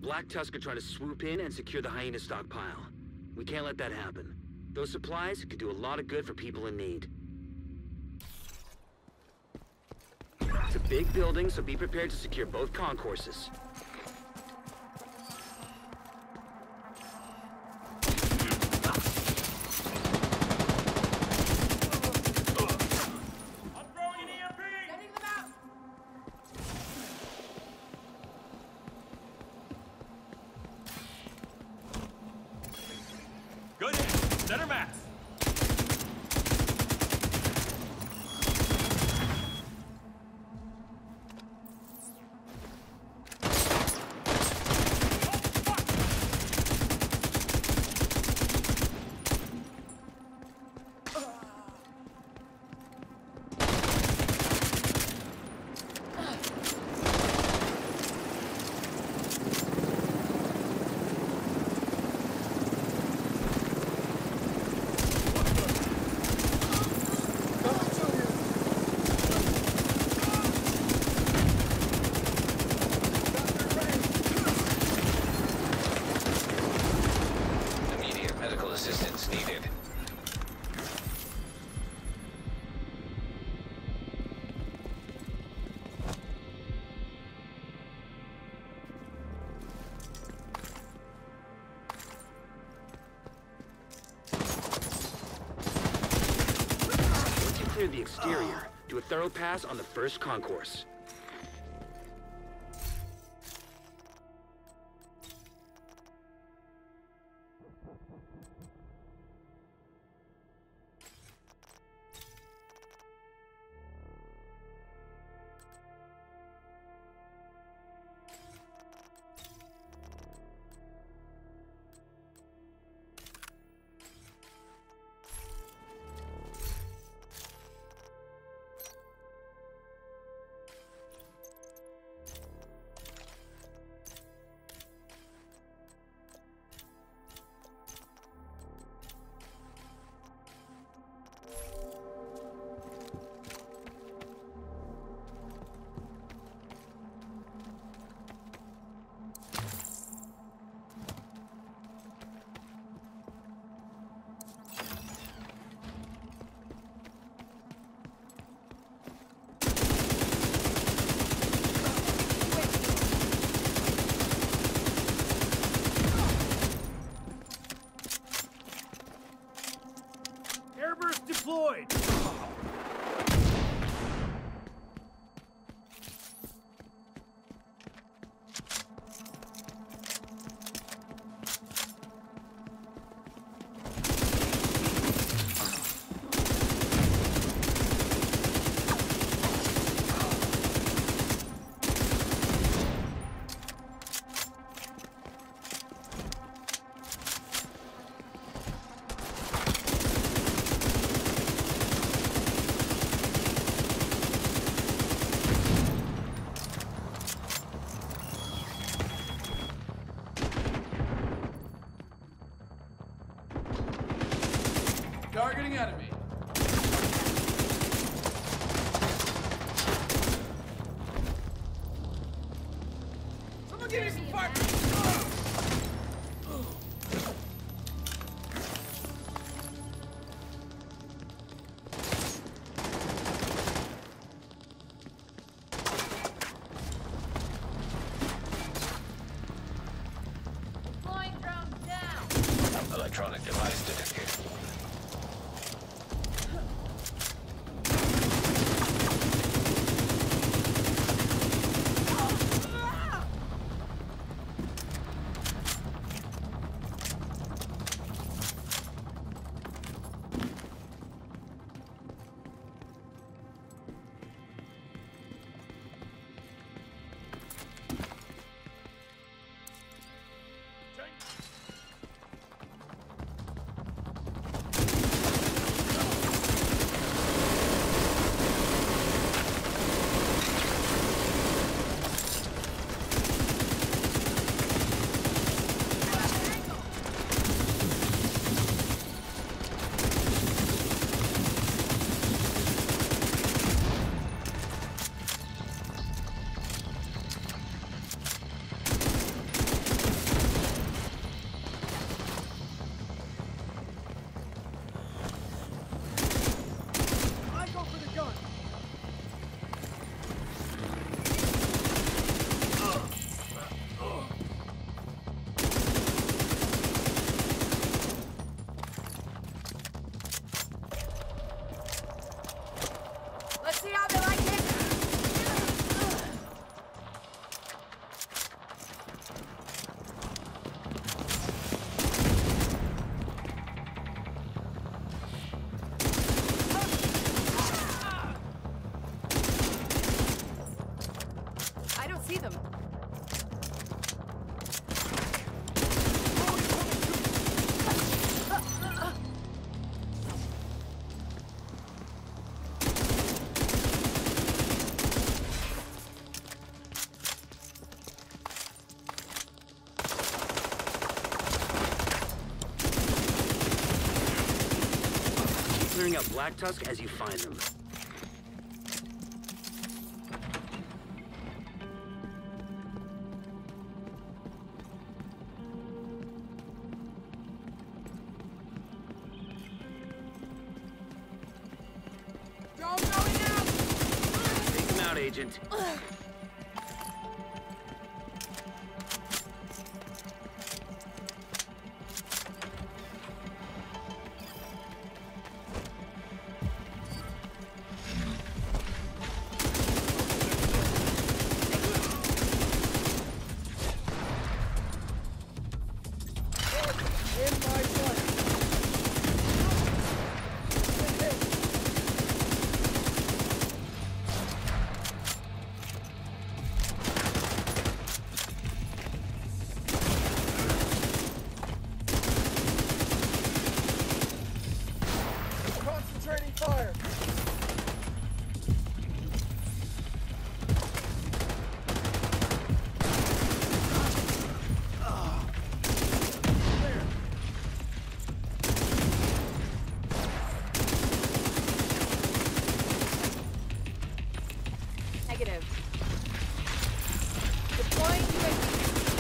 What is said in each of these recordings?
Black Tusk are trying to swoop in and secure the Hyena stockpile. We can't let that happen. Those supplies could do a lot of good for people in need. It's a big building, so be prepared to secure both concourses. Good hit. Center mass. Assistance needed. Once you clear the exterior, do a thorough pass on the first concourse. Airburst deployed! Targeting enemy. Someone give me some fire! Deploying drone down. Electronic device detected. see them. Clearing out Black Tusk as you find them. Drone going out! Take them out, Agent. Concentrating fire! Negative. Deploying UAV.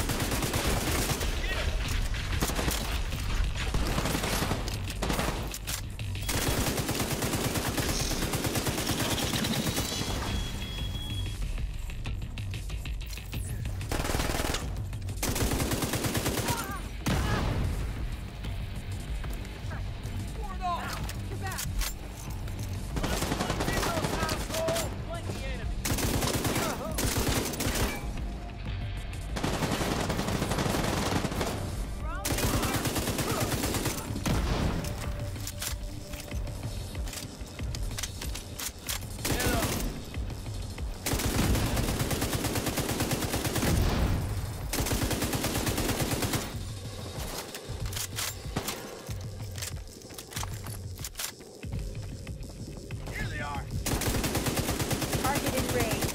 Target in range.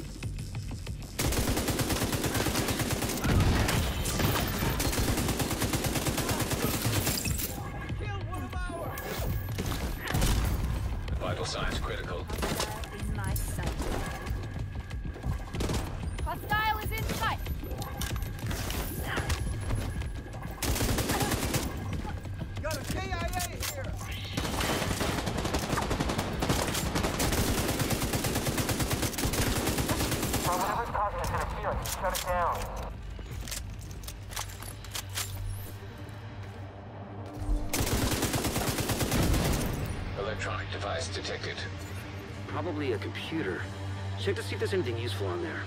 Vital signs critical. In my sight. Hostile is in sight. Got a KIA here! Whatever's causing this interference, shut it down. Electronic device detected. Probably a computer. Check to see if there's anything useful on there.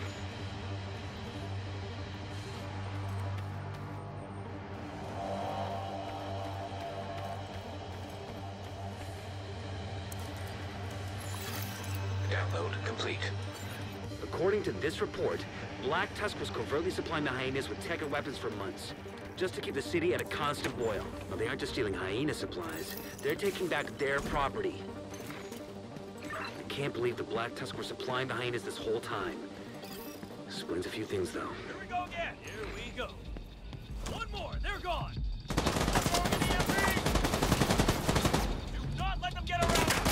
Download complete. According to this report, Black Tusk was covertly supplying the hyenas with tech and weapons for months, just to keep the city at a constant boil. Now, they aren't just stealing hyena supplies, they're taking back their property. I can't believe the Black Tusk were supplying the hyenas this whole time. Explains a few things, though. Here we go again. Here we go. One more. They're gone. Do not let them get around us.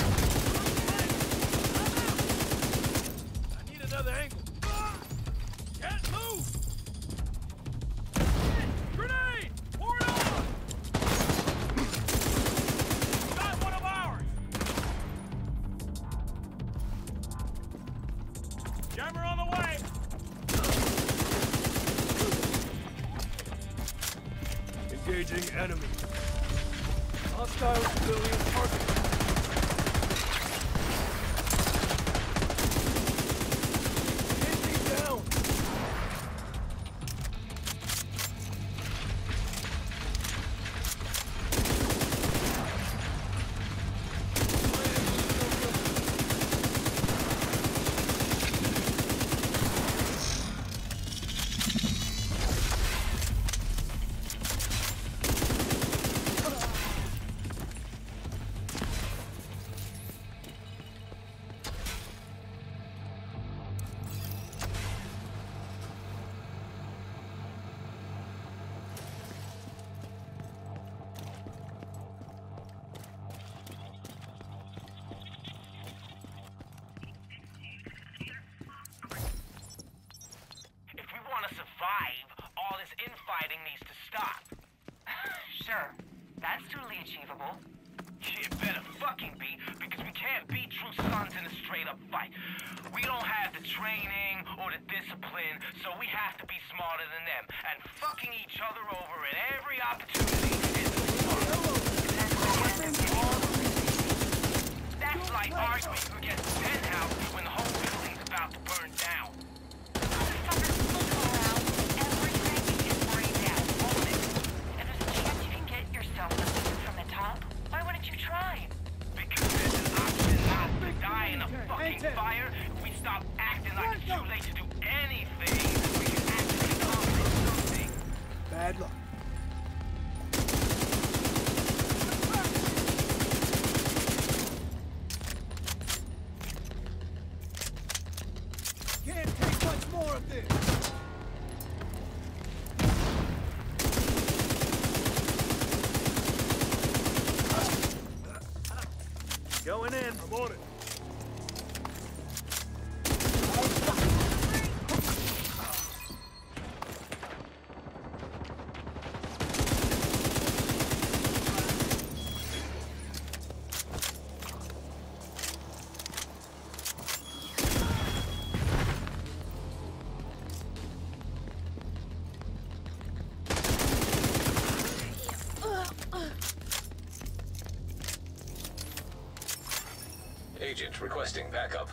I need another angle. Can't move. Grenade! Pour it on! Got one of ours. Jammer on the way. Engaging enemy. Hostile civilian target. Enemy down. training or the discipline, so we have to be smarter than them. And fucking each other over at every opportunity is that's like arguing against the penthouse when the whole building's about to burn down. Everything is burned down. Own it. If there's a chance you can get yourself from the top, why wouldn't you try? Because there's an option not to die in a fucking fire. We stop acting like it's too late to do anything. We can actually accomplish something. Bad luck. Can't take much more of this. Going in. I'm on it. Agent requesting backup.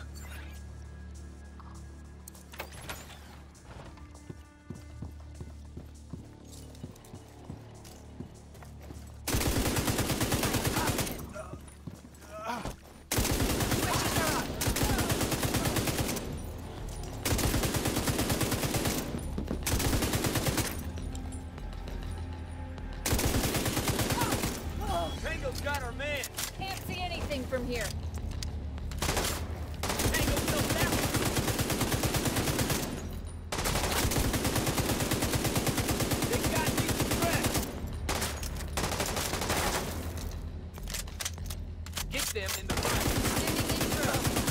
Tango's got our man. Can't see anything from here. Tango's still down. They got me suppressed. Get them in the front. Sending intro.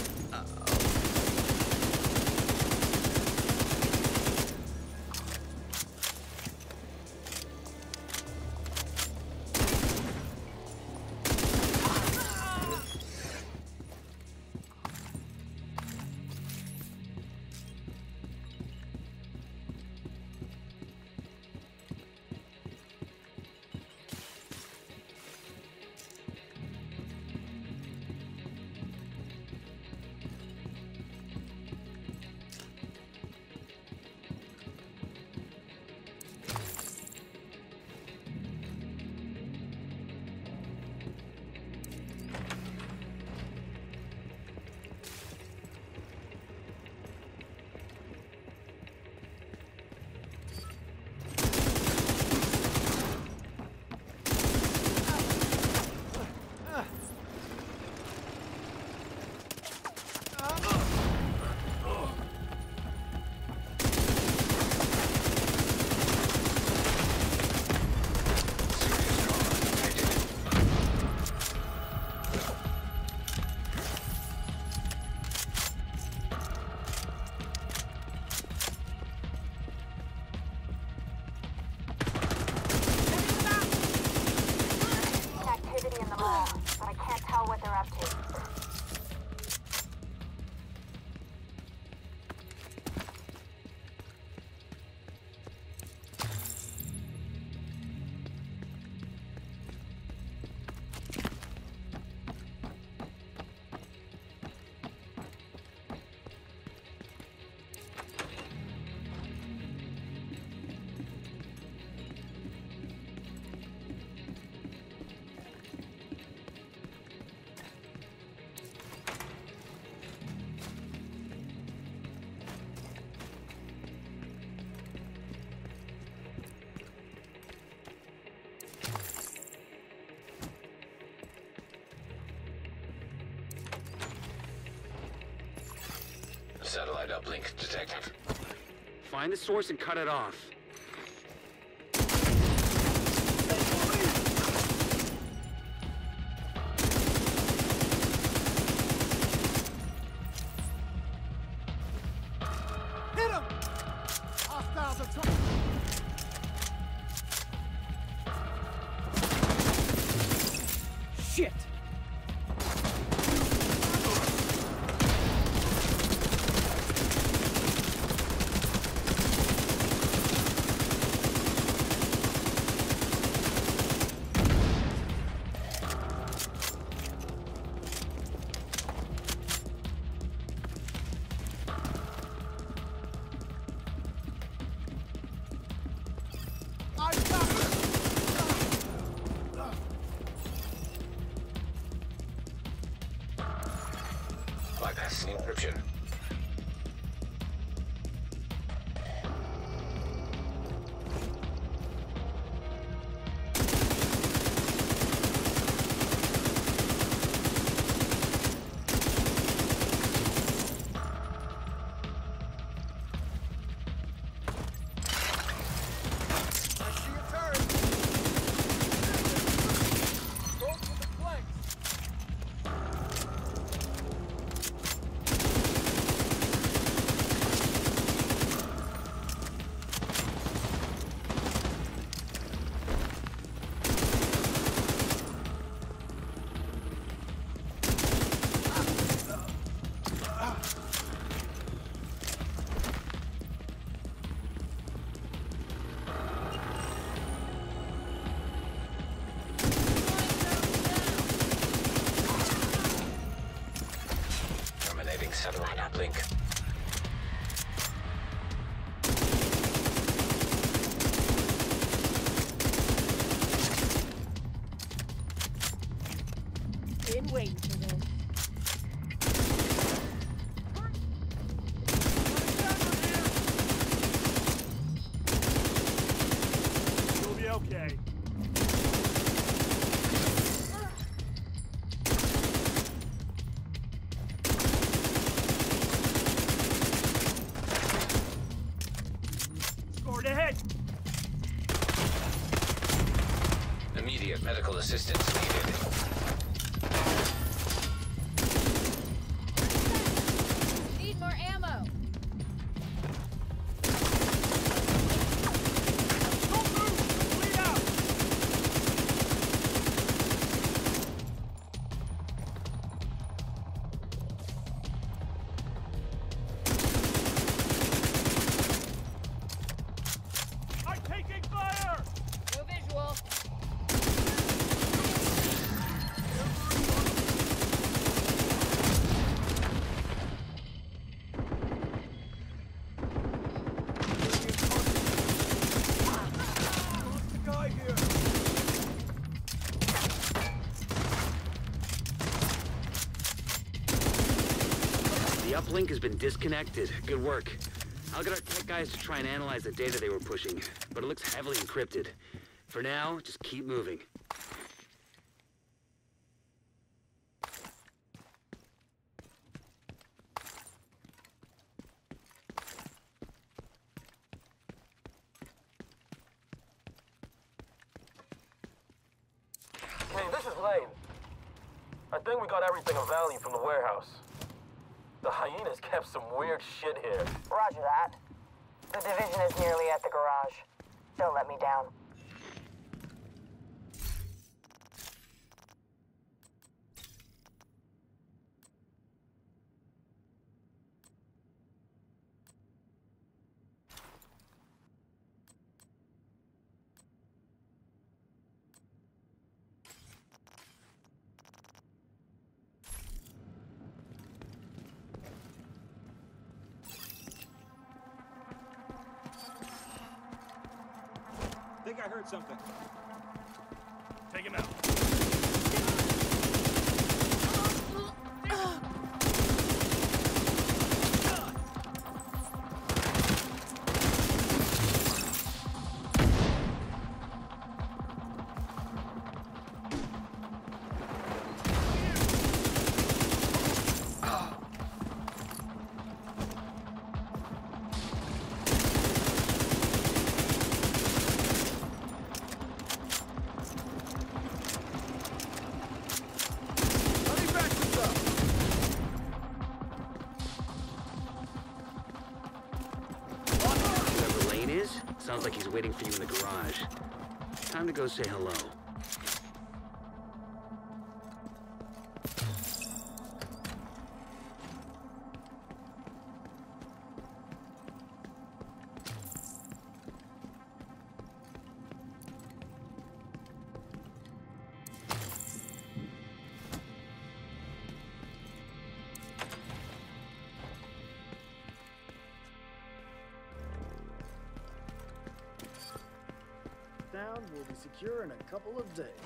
Activity in the mall, but I can't tell what they're up to. Satellite uplink detected. Find the source and cut it off. Hit him! Hostiles are trying. Shit! description. Satellite uplink. Been waiting for this. You'll be okay. Scored ahead. Immediate medical assistance needed. Need more ammo. Don't move! Bleed out! I'm taking fire! No visual. Lost the guy here. The uplink has been disconnected. Good work. I'll get our tech guys to try and analyze the data they were pushing, but it looks heavily encrypted. For now, just keep moving. Hey, this is Lane. I think we got everything of value from the warehouse. The hyenas kept some weird shit here. Roger that. The division is nearly at the garage. Don't let me down. I think I heard something. Take him out. Whoever Lane is, sounds like he's waiting for you in the garage. Time to go say hello. Down will be secure in a couple of days.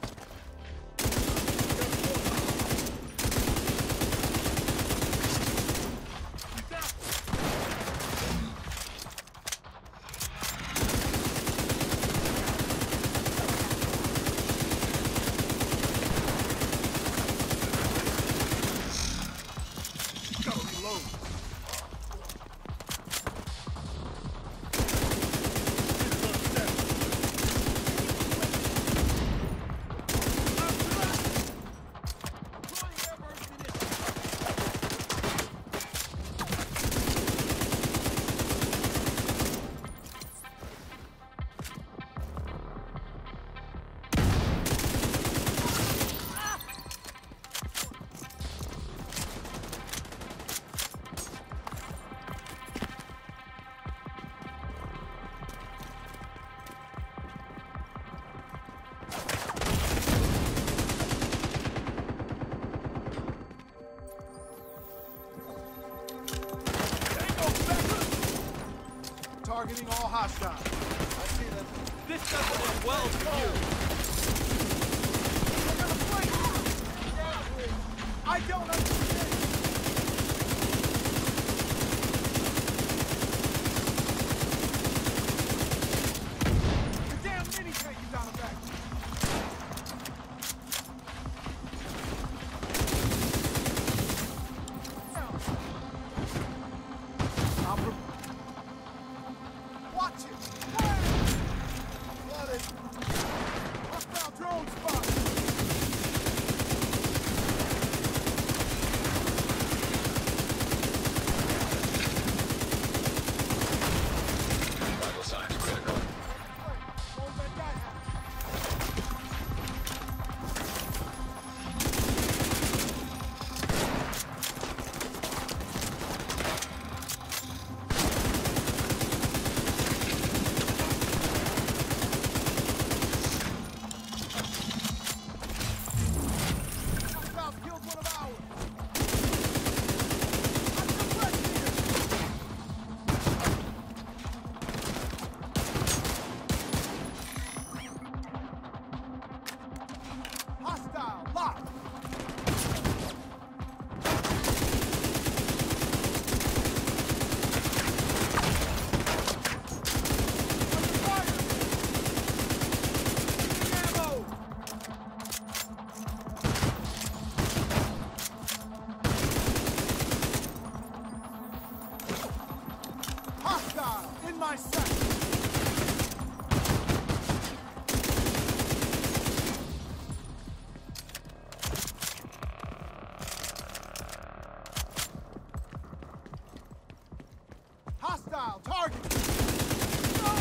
Targeting all hostiles. I see them. This doesn't end well for you. I don't understand. The damn mini tank is out of back. Watch it! Flooded! Hostile drone spotted! Vital signs critical. Don't let that happen. Hostiles killed one of ours! I'm suppressed here! Hostile locked! Under fire! Ammo! Hostile in my sight! Hostile target! No!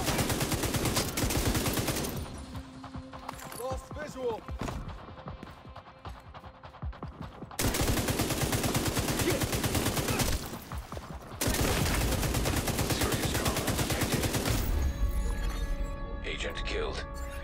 Lost visual! Serious trauma detected. Agent killed.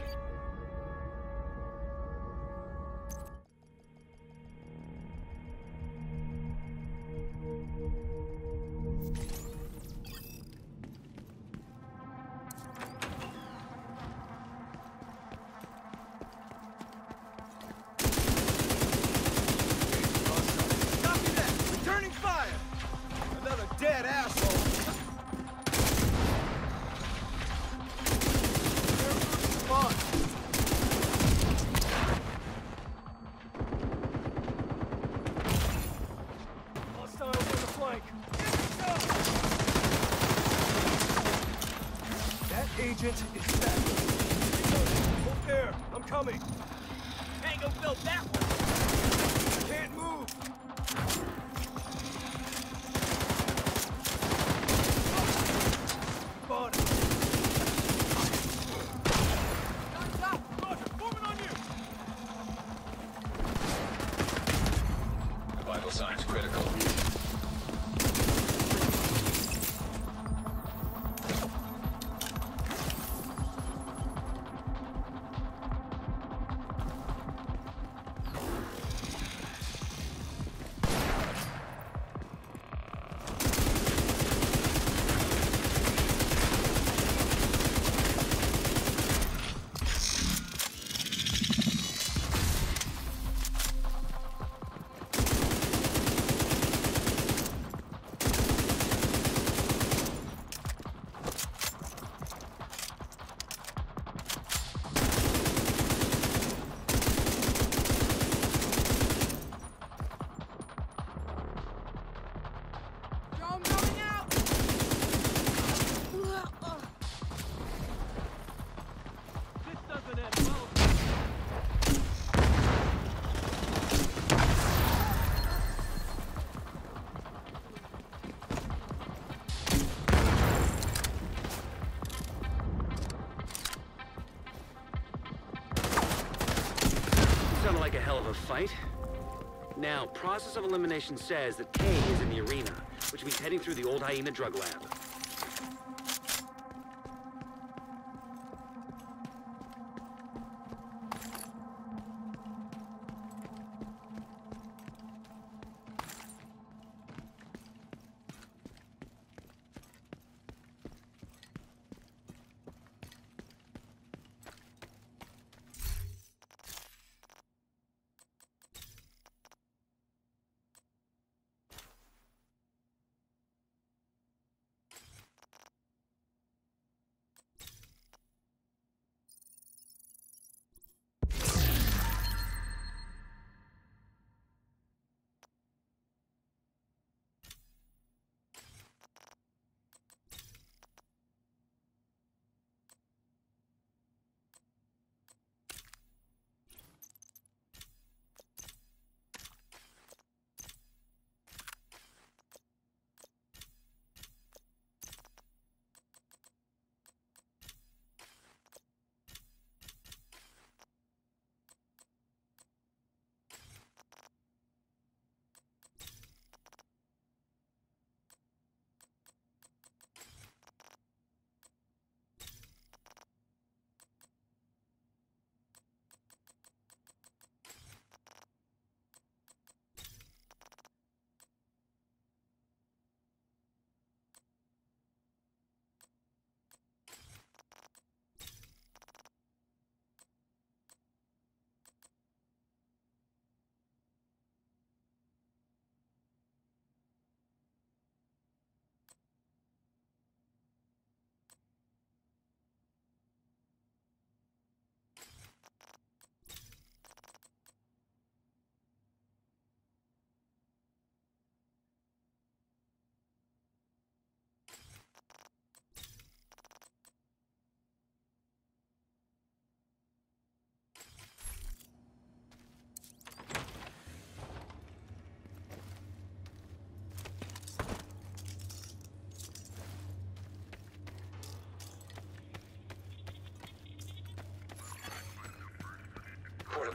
Copy that. Returning fire. Another dead asshole. Hostiles on the flank. That agent is back. Hold there. I'm coming. Tango built that one. Can't move. Bought it. Roger, forming on you. Vital signs critical. Drone coming out! This doesn't end well. Sounded like a hell of a fight. Now, process of elimination says that K is in the arena, which means heading through the old Hyena drug lab.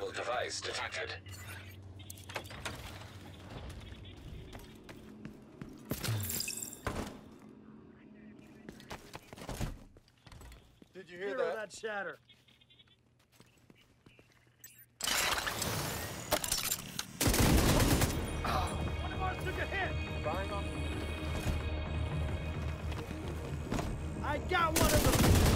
Hostile device detected. Did you hear that shatter? One of ours took a hit! Firing off. I got one of them!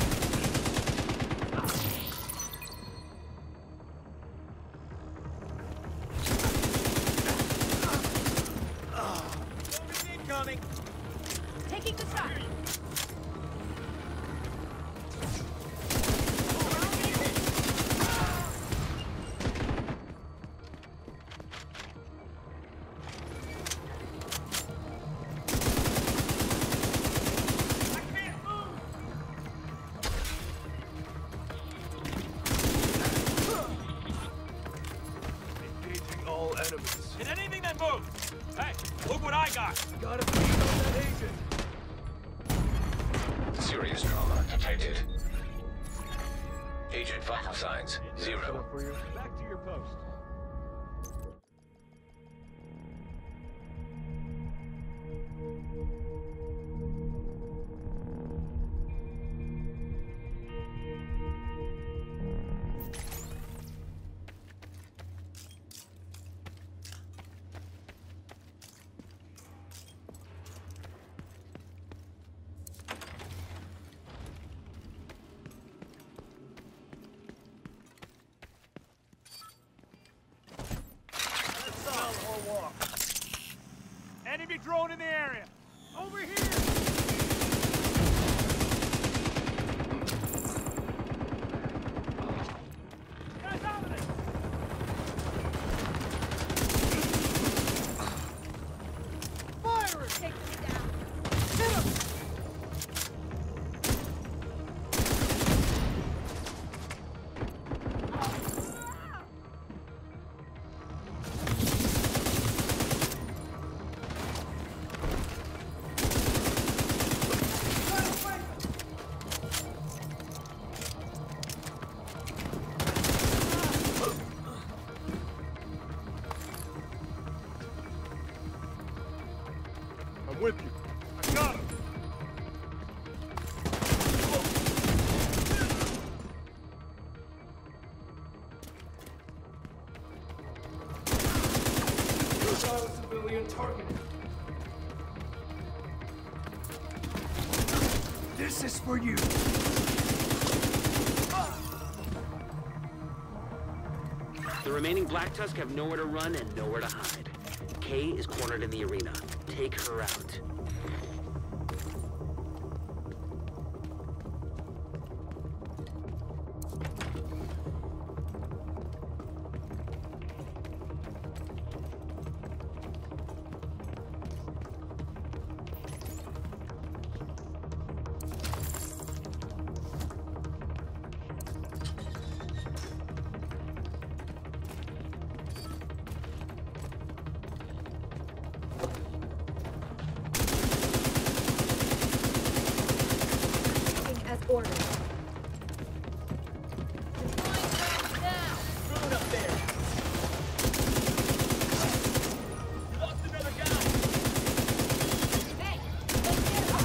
Incoming! Taking the shot. Engaging all enemies. And anything that moves! Hey, look what I got! Gotta beat on that agent. Serious trauma detected. Agent vital signs 0. Back to your post. Enemy drone in the area! Over here! Guys out of it! Fire it! Take me down. Hit him! I'm with you. I got him. Got a civilian target. This is for you. The remaining Black Tusk have nowhere to run and nowhere to hide. Kay is cornered in the arena. Take her out. As ordered. Food up there! You lost another guy! Hey, let's get him.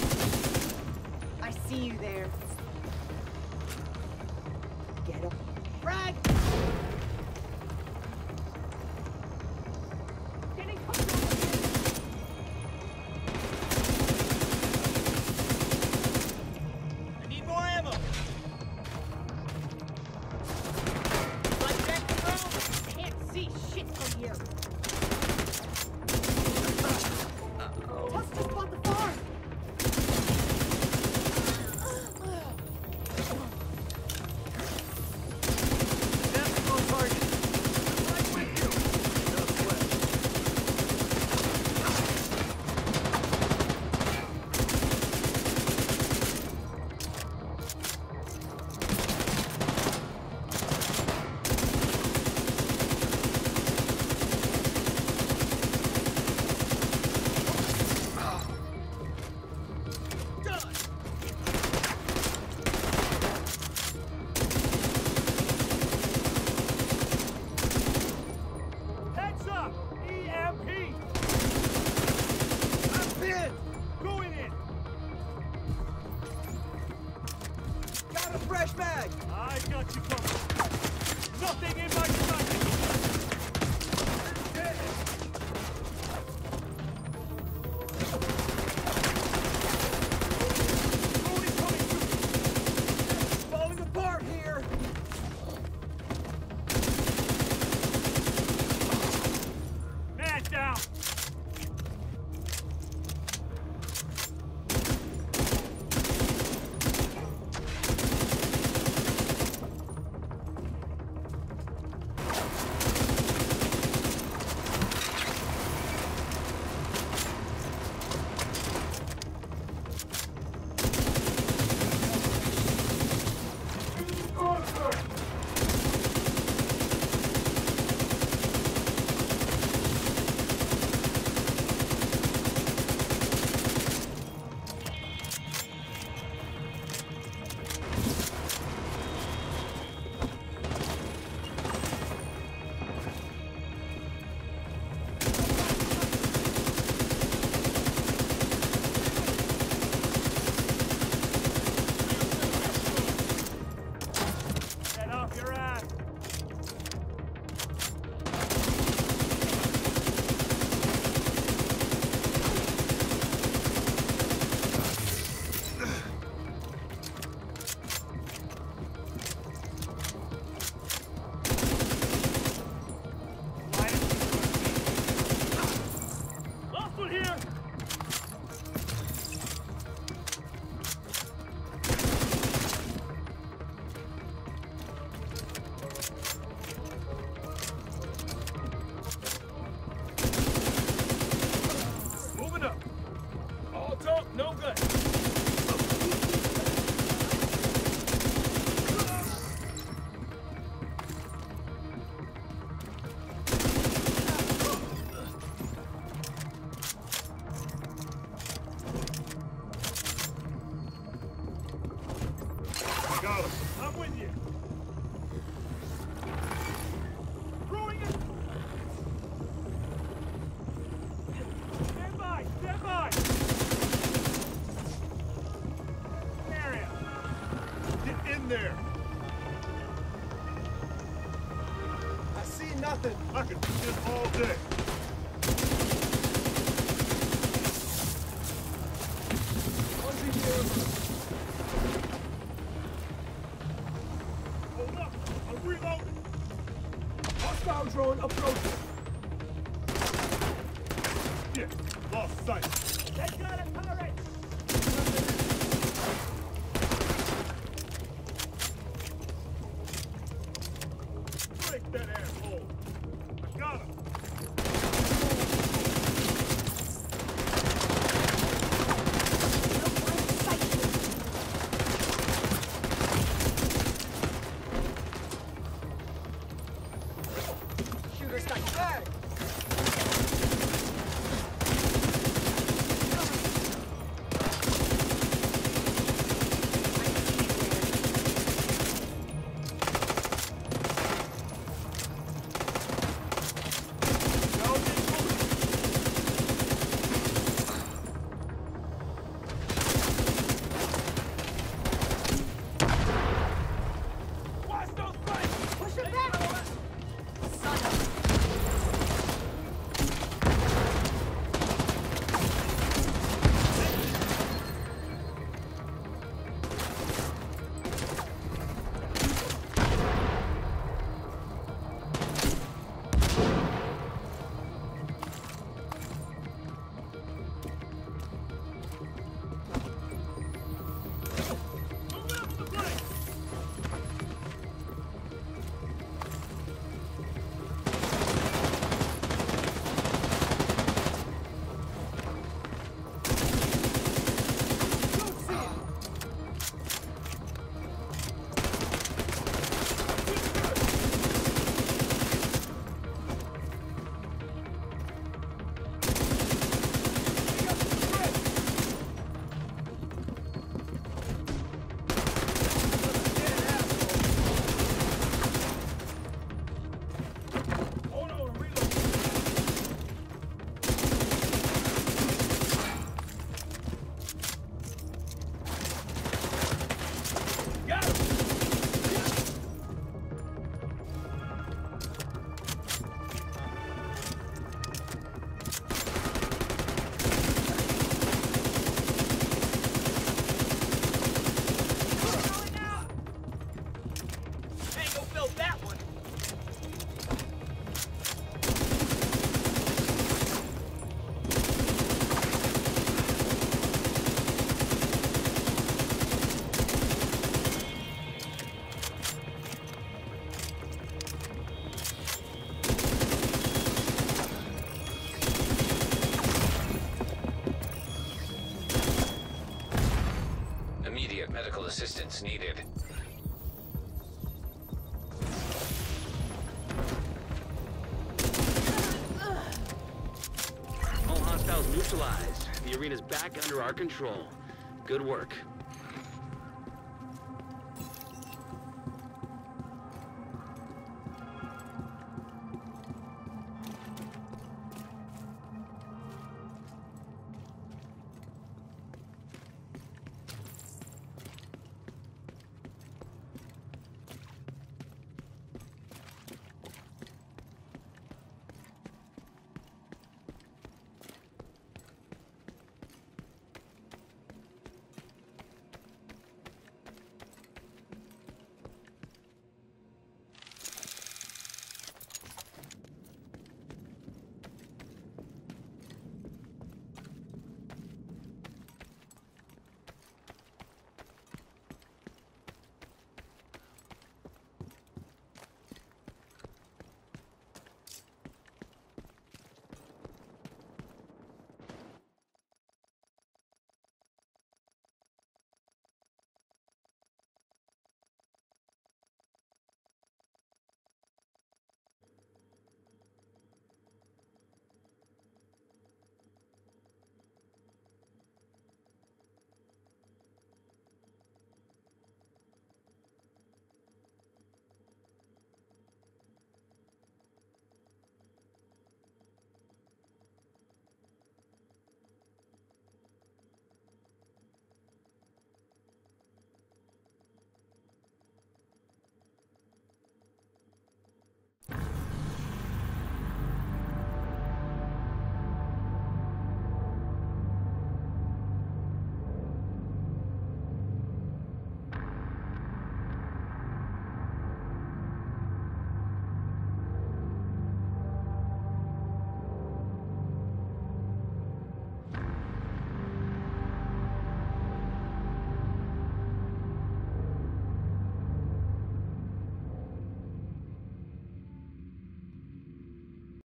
I see you there. Get him. A fresh mag! I got you covered. Nothing in my sight! Tony's coming through! Falling apart here! Man down! Got him. I'm with you. Throwing it. Stand by. Stand by. Area. Get in there. I see nothing. I could do this all day. One's in here. Hold up. I'm reloading. Hostile drone approaching. Yeah, lost sight. They got a turret! Break that asshole. I got him. Shooter's got flag! needed. All hostiles neutralized. The arena's back under our control. Good work.